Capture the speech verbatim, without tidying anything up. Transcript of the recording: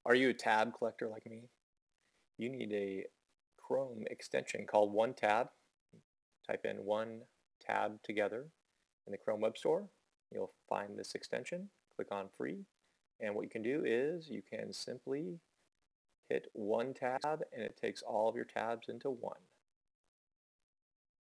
Are you a tab collector like me? You need a Chrome extension called OneTab. Type in OneTab together in the Chrome Web Store. You'll find this extension. Click on free. And what you can do is you can simply hit one tab and it takes all of your tabs into one.